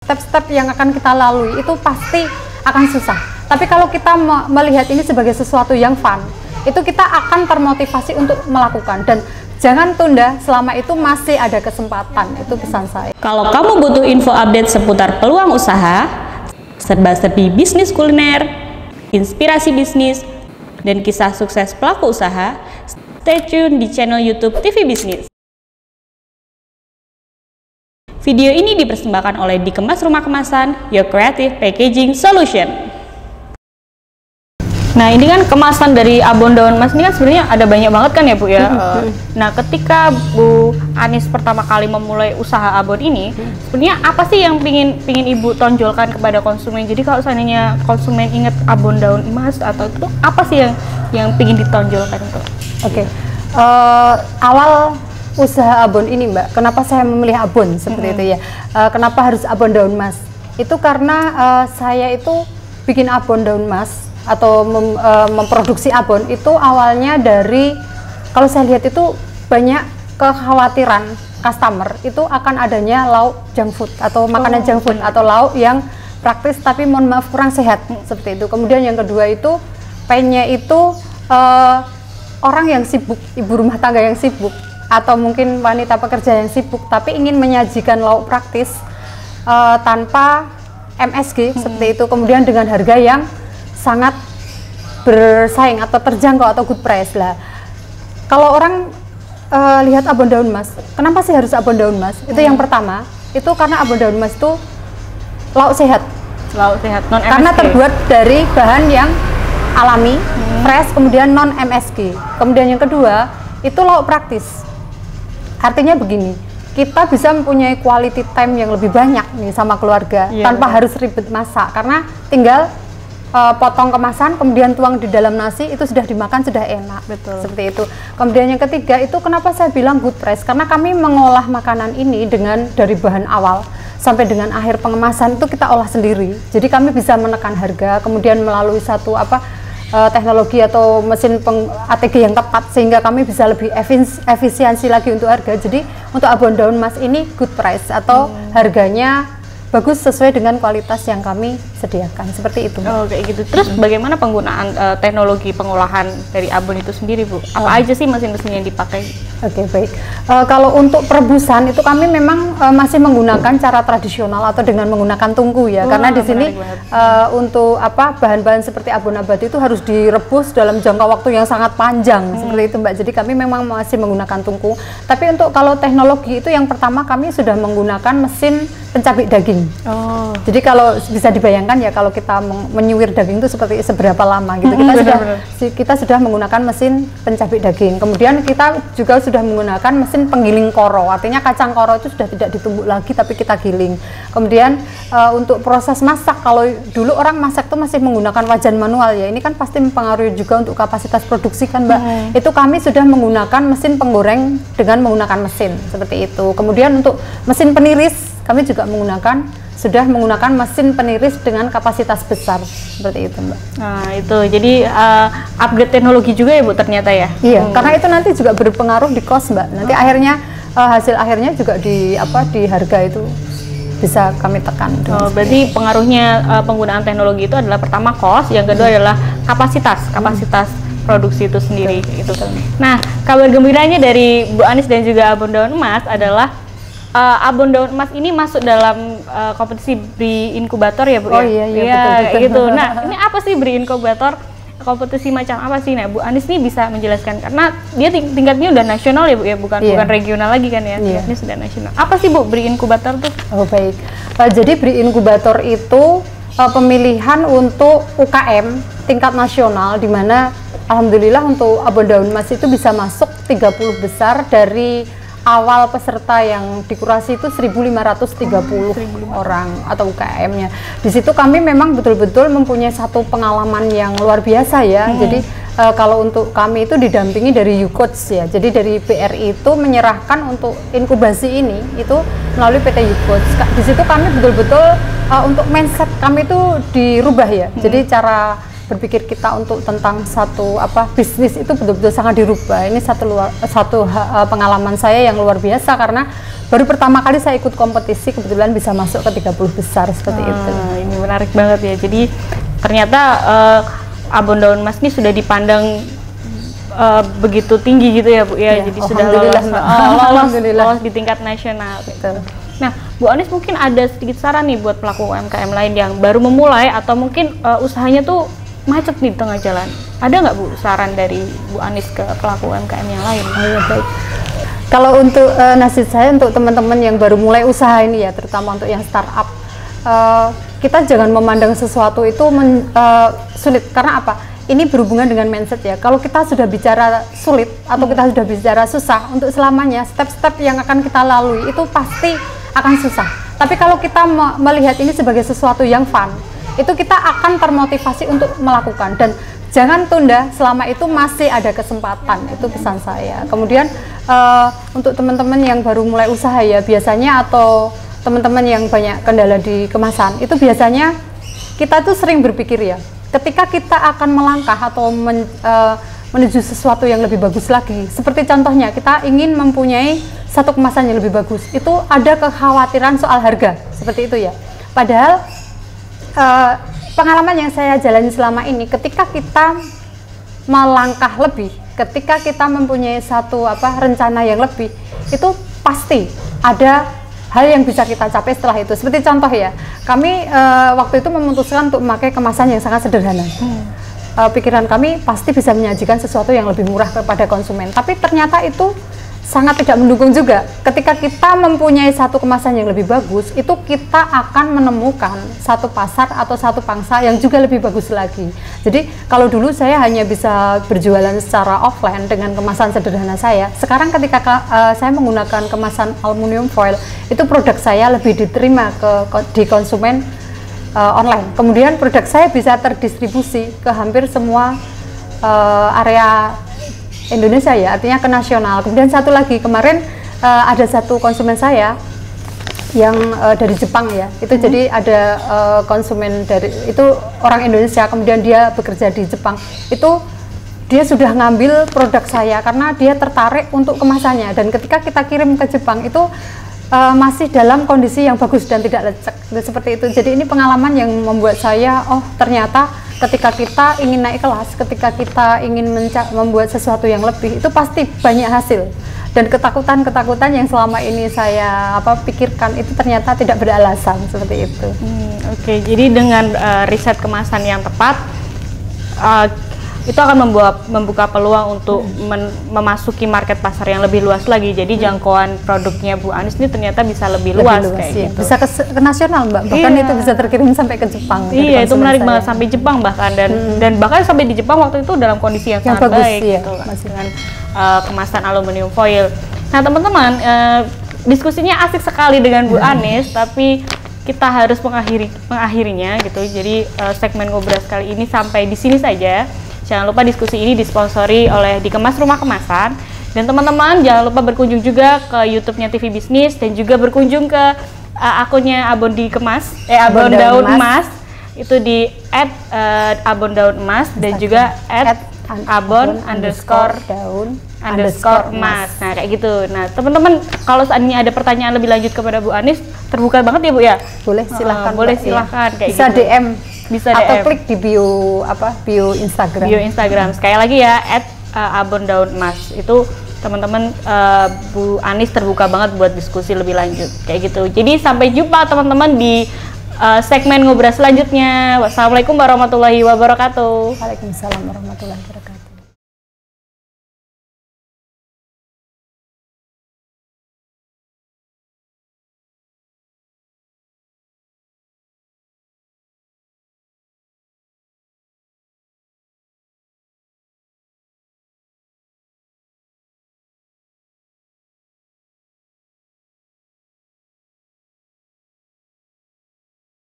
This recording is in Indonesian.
step-step yang akan kita lalui itu pasti akan susah. Tapi kalau kita melihat ini sebagai sesuatu yang fun, itu kita akan termotivasi untuk melakukan, dan jangan tunda selama itu masih ada kesempatan. Itu pesan saya. Kalau kamu butuh info update seputar peluang usaha, serba-serbi bisnis kuliner, inspirasi bisnis, dan kisah sukses pelaku usaha, stay tune di channel YouTube TV Bisnis. Video ini dipersembahkan oleh Dikemas Rumah Kemasan, Your Creative Packaging Solution. Nah, ini kan kemasan dari abon daun emas ini kan sebenarnya ada banyak banget kan ya Bu ya. Nah, ketika Bu Anis pertama kali memulai usaha abon ini, sebenarnya apa sih yang pingin Ibu tonjolkan kepada konsumen? Jadi kalau seandainya konsumen ingat abon daun emas atau itu, apa sih yang pingin ditonjolkan itu? Oke. Awal usaha abon ini Mbak, kenapa saya memilih abon seperti itu ya? Kenapa harus abon daun emas? Itu karena saya itu bikin abon daun emas atau memproduksi abon itu awalnya dari, kalau saya lihat itu banyak kekhawatiran customer itu akan adanya lauk junk food atau makanan junk food atau lauk yang praktis tapi mohon maaf kurang sehat seperti itu. Kemudian yang kedua itu pengennya itu orang yang sibuk, ibu rumah tangga yang sibuk atau mungkin wanita pekerja yang sibuk tapi ingin menyajikan lauk praktis tanpa MSG seperti itu, kemudian dengan harga yang sangat bersaing atau terjangkau atau good price lah. Kalau orang lihat abon daun emas, kenapa sih harus abon daun emas? Itu yang pertama, itu karena abon daun emas itu lauk sehat. Lauk sehat non MSG. Karena terbuat dari bahan yang alami, fresh, kemudian non MSG. Kemudian yang kedua, itu lauk praktis. Artinya begini, kita bisa mempunyai quality time yang lebih banyak nih sama keluarga tanpa harus ribet masak, karena tinggal potong kemasan kemudian tuang di dalam nasi, itu sudah dimakan sudah enak. Betul. Seperti itu. Kemudian yang ketiga itu kenapa saya bilang good price, karena kami mengolah makanan ini dari bahan awal sampai dengan akhir pengemasan itu kita olah sendiri. Jadi kami bisa menekan harga, kemudian melalui satu teknologi atau mesin ATG yang tepat sehingga kami bisa lebih efisiensi lagi untuk harga. Jadi untuk abon daun emas ini good price atau harganya bagus sesuai dengan kualitas yang kami sediakan, seperti itu. Oh, kayak gitu. Terus bagaimana penggunaan teknologi pengolahan dari abon itu sendiri Bu? Apa aja sih mesin-mesin yang dipakai? Oke, baik. Kalau untuk perebusan itu kami memang masih menggunakan cara tradisional atau dengan menggunakan tungku ya, karena di sini untuk bahan-bahan seperti abon abadi itu harus direbus dalam jangka waktu yang sangat panjang seperti itu Mbak. Jadi kami memang masih menggunakan tungku. Tapi untuk kalau teknologi itu yang pertama kami sudah menggunakan mesin pencabik daging. Jadi kalau bisa dibayangkan ya, kalau kita menyuir daging itu seperti seberapa lama gitu. Kita sudah menggunakan mesin pencabik daging. Kemudian kita juga sudah menggunakan mesin penggiling koro. Artinya kacang koro itu sudah tidak ditumbuk lagi tapi kita giling. Kemudian untuk proses masak, kalau dulu orang masak itu masih menggunakan wajan manual ya. Ini kan pasti mempengaruhi juga untuk kapasitas produksi kan Mbak. Itu kami sudah menggunakan mesin penggoreng dengan menggunakan mesin seperti itu. Kemudian untuk mesin peniris kami juga sudah menggunakan mesin peniris dengan kapasitas besar seperti itu Mbak. Nah itu jadi upgrade teknologi juga ya Bu ternyata ya. Iya, karena itu nanti juga berpengaruh di cost Mbak. Nanti akhirnya hasil akhirnya juga di harga itu bisa kami tekan. Berarti pengaruhnya penggunaan teknologi itu adalah pertama cost, yang kedua adalah kapasitas produksi itu sendiri. Itu. Nah, kabar gembiranya dari Bu Anis dan juga Abon Daun Emas adalah abon daun emas ini masuk dalam kompetisi BRI Inkubator ya Bu ya? Iya, betul. Gitu. Nah, ini apa sih BRI Inkubator? Kompetisi macam apa sih? Nah, Bu Anis ini bisa menjelaskan karena dia tingkatnya udah nasional ya Bu ya, bukan regional lagi kan ya? Ini sudah nasional. Apa sih Bu BRI Inkubator tuh? Oh baik. Jadi BRI Inkubator itu pemilihan untuk UKM tingkat nasional, di mana alhamdulillah untuk abon daun emas itu bisa masuk 30 besar. Dari awal peserta yang dikurasi itu 1.530 orang atau UKM-nya. Di situ kami memang betul-betul mempunyai satu pengalaman yang luar biasa ya. Jadi kalau untuk kami itu didampingi dari YouCoach ya. Jadi dari BRI itu menyerahkan untuk inkubasi ini itu melalui PT YouCoach. Di situ kami betul-betul untuk mindset kami itu dirubah ya. Jadi cara berpikir kita untuk tentang satu bisnis itu betul-betul sangat dirubah. Ini satu pengalaman saya yang luar biasa, karena baru pertama kali saya ikut kompetisi, kebetulan bisa masuk ke 30 besar seperti itu. Ini menarik banget ya. Jadi ternyata Abon Daun Emas ini sudah dipandang begitu tinggi gitu ya Bu ya. Jadi sudah lolos di tingkat nasional. Betul. Nah, Bu Anis mungkin ada sedikit saran nih buat pelaku UMKM lain yang baru memulai atau mungkin usahanya tuh macet nih di tengah jalan. Ada nggak Bu saran dari Bu Anis ke pelaku UMKM yang lain? Ya, baik. Kalau untuk nasihat saya untuk teman-teman yang baru mulai usaha ini ya, terutama untuk yang startup, kita jangan memandang sesuatu itu sulit. Karena apa? Ini berhubungan dengan mindset ya. Kalau kita sudah bicara sulit atau kita sudah bicara susah, untuk selamanya step-step yang akan kita lalui itu pasti akan susah. Tapi kalau kita melihat ini sebagai sesuatu yang fun, itu kita akan termotivasi untuk melakukan, dan jangan tunda selama itu masih ada kesempatan. Itu pesan saya. Kemudian untuk teman-teman yang baru mulai usaha ya, biasanya atau teman-teman yang banyak kendala di kemasan, itu biasanya kita tuh sering berpikir ya, ketika kita akan melangkah atau menuju sesuatu yang lebih bagus lagi, seperti contohnya kita ingin mempunyai satu kemasan yang lebih bagus, itu ada kekhawatiran soal harga, seperti itu ya. Padahal pengalaman yang saya jalani selama ini, ketika kita melangkah lebih, ketika kita mempunyai satu rencana yang lebih, itu pasti ada hal yang bisa kita capai setelah itu. Seperti contoh ya, kami waktu itu memutuskan untuk memakai kemasan yang sangat sederhana. Pikiran kami pasti bisa menyajikan sesuatu yang lebih murah kepada konsumen, tapi ternyata itu sangat tidak mendukung juga. Ketika kita mempunyai satu kemasan yang lebih bagus, itu kita akan menemukan satu pasar atau satu pangsa yang juga lebih bagus lagi. Jadi kalau dulu saya hanya bisa berjualan secara offline dengan kemasan sederhana saya, sekarang ketika saya menggunakan kemasan aluminium foil, itu produk saya lebih diterima di konsumen online. Kemudian produk saya bisa terdistribusi ke hampir semua area Indonesia ya, artinya ke nasional. Kemudian satu lagi, kemarin ada satu konsumen saya yang dari Jepang ya, itu jadi ada konsumen dari itu orang Indonesia, kemudian dia bekerja di Jepang, itu dia sudah ngambil produk saya karena dia tertarik untuk kemasannya, dan ketika kita kirim ke Jepang itu masih dalam kondisi yang bagus dan tidak lecek, seperti itu. Jadi ini pengalaman yang membuat saya, oh ternyata ketika kita ingin naik kelas, ketika kita ingin membuat sesuatu yang lebih, itu pasti banyak hasil. Dan ketakutan-ketakutan yang selama ini saya pikirkan itu ternyata tidak beralasan, seperti itu. Oke, jadi dengan riset kemasan yang tepat, itu akan membuka peluang untuk memasuki market pasar yang lebih luas lagi. Jadi jangkauan produknya Bu Anis ini ternyata bisa lebih luas kayak iya. gitu. Bisa ke nasional Mbak, bahkan itu bisa terkirim sampai ke Jepang. Iya, itu menarik banget, sampai Jepang bahkan, dan bahkan sampai di Jepang waktu itu dalam kondisi yang sangat bagus, baik iya, gitu, dengan kemasan aluminium foil. Nah teman-teman, diskusinya asik sekali dengan Bu Anis, tapi kita harus mengakhirinya gitu. Jadi segmen Ngobras kali ini sampai di sini saja. Jangan lupa diskusi ini disponsori oleh Dikemas Rumah Kemasan, dan teman-teman jangan lupa berkunjung juga ke YouTube-nya TV Bisnis, dan juga berkunjung ke akunnya Abon Daun Emas, itu di @abondaunemas dan juga @abon_daun_emas. Nah kayak gitu. Nah teman-teman, kalau seandainya ada pertanyaan lebih lanjut kepada Bu Anis, terbuka banget ya Bu ya? Boleh, silahkan. Boleh silahkan. Kayak bisa gitu. DM. Bisa atau DM. klik di bio Instagram. Bio Instagram. Sekali lagi ya, @abondaunemas. Itu teman-teman, Bu Anis terbuka banget buat diskusi lebih lanjut kayak gitu. Jadi sampai jumpa teman-teman di segmen Ngobras selanjutnya. Wassalamualaikum warahmatullahi wabarakatuh. Waalaikumsalam warahmatullahi wabarakatuh.